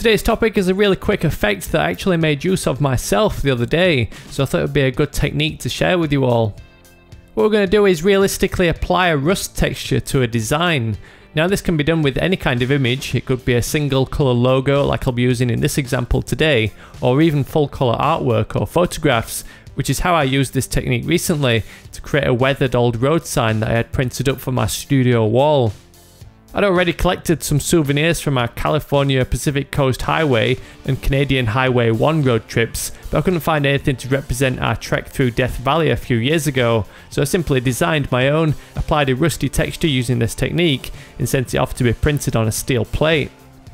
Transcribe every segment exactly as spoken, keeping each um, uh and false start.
Today's topic is a really quick effect that I actually made use of myself the other day, so I thought it would be a good technique to share with you all. What we're going to do is realistically apply a rust texture to a design. Now this can be done with any kind of image. It could be a single colour logo like I'll be using in this example today, or even full colour artwork or photographs, which is how I used this technique recently to create a weathered old road sign that I had printed up for my studio wall. I'd already collected some souvenirs from our California Pacific Coast Highway and Canadian Highway one road trips, but I couldn't find anything to represent our trek through Death Valley a few years ago, so I simply designed my own, applied a rusty texture using this technique, and sent it off to be printed on a steel plate.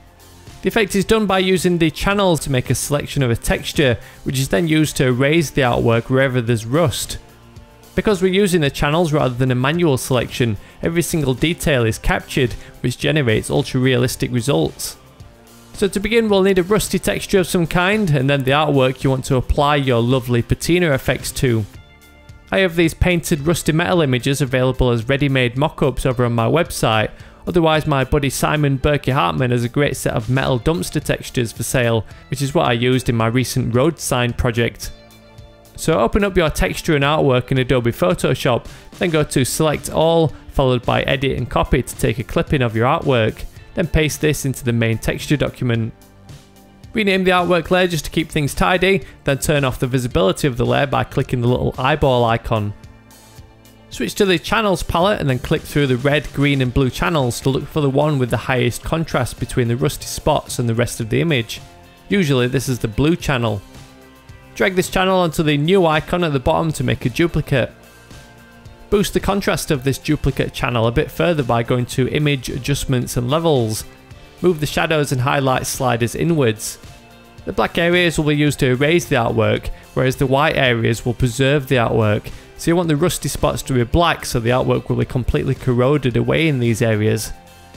The effect is done by using the channels to make a selection of a texture, which is then used to erase the artwork wherever there's rust. Because we're using the channels rather than a manual selection, every single detail is captured, which generates ultra realistic results. So to begin, we'll need a rusty texture of some kind, and then the artwork you want to apply your lovely patina effects to. I have these painted rusty metal images available as ready-made mock-ups over on my website. Otherwise, my buddy Simon Berkey Hartman has a great set of metal dumpster textures for sale, which is what I used in my recent road sign project. So open up your texture and artwork in Adobe Photoshop, then go to Select All, followed by Edit and Copy to take a clipping of your artwork, then paste this into the main texture document. Rename the artwork layer just to keep things tidy, then turn off the visibility of the layer by clicking the little eyeball icon. Switch to the Channels palette and then click through the red, green and blue channels to look for the one with the highest contrast between the rusty spots and the rest of the image. Usually this is the blue channel. Drag this channel onto the new icon at the bottom to make a duplicate. Boost the contrast of this duplicate channel a bit further by going to Image, Adjustments and Levels. Move the shadows and highlight sliders inwards. The black areas will be used to erase the artwork, whereas the white areas will preserve the artwork. So you want the rusty spots to be black so the artwork will be completely corroded away in these areas.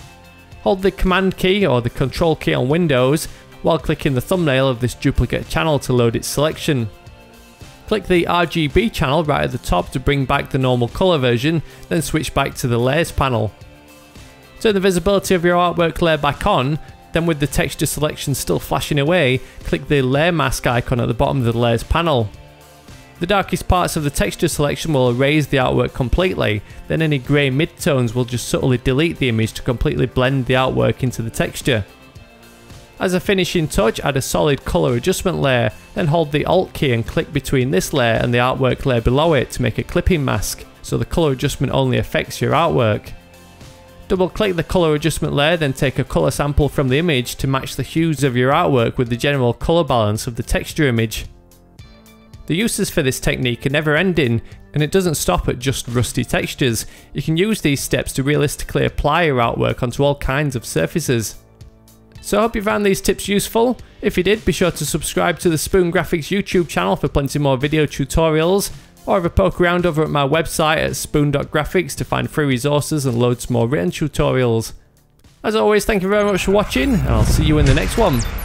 Hold the Command key or the Control key on Windows while clicking the thumbnail of this duplicate channel to load its selection. Click the R G B channel right at the top to bring back the normal colour version, then switch back to the Layers panel. Turn the visibility of your artwork layer back on, then with the texture selection still flashing away, click the Layer Mask icon at the bottom of the Layers panel. The darkest parts of the texture selection will erase the artwork completely, then any grey midtones will just subtly delete the image to completely blend the artwork into the texture. As a finishing touch, add a solid colour adjustment layer, then hold the Alt key and click between this layer and the artwork layer below it to make a clipping mask, so the colour adjustment only affects your artwork. Double click the colour adjustment layer, then take a colour sample from the image to match the hues of your artwork with the general colour balance of the texture image. The uses for this technique are never ending, and it doesn't stop at just rusty textures. You can use these steps to realistically apply your artwork onto all kinds of surfaces. So I hope you found these tips useful. If you did, be sure to subscribe to the Spoon Graphics YouTube channel for plenty more video tutorials, or have a poke around over at my website at spoon dot graphics to find free resources and loads more written tutorials. As always, thank you very much for watching, and I'll see you in the next one.